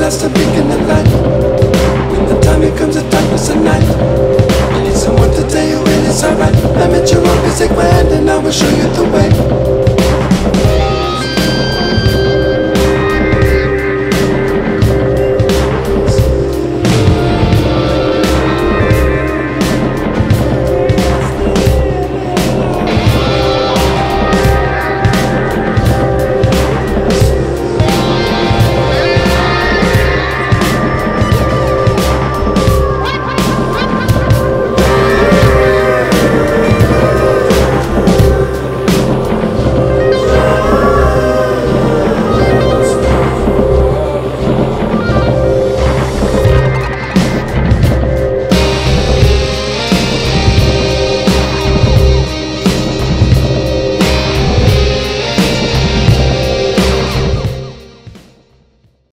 that's the beacon of light. When the time it comes, the darkness at night, you need someone to tell you it is alright. I met your own, take my hand and I will show you the way.